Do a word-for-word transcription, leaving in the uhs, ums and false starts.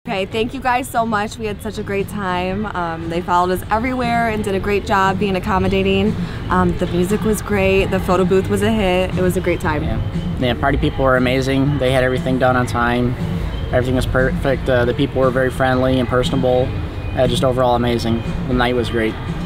Okay, thank you guys so much. We had such a great time. Um, they followed us everywhere and did a great job being accommodating. Um, the music was great. The photo booth was a hit. It was a great time. Yeah, yeah, party people were amazing. They had everything done on time. Everything was perfect. Uh, the people were very friendly and personable. Uh, just overall amazing. The night was great.